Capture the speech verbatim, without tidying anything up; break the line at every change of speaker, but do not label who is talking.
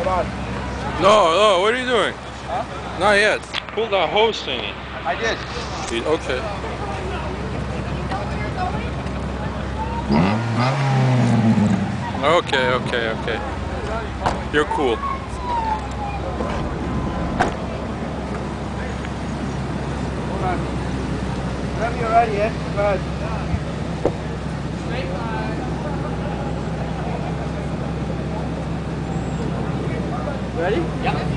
on.
No, no, what are you doing?
Huh?
Not yet. Pull that hose thingy.
I did.
Okay. Okay, okay, okay. You're cool.
Hold on. Whenever you're ready, eh? Go ahead. Ready? Yep.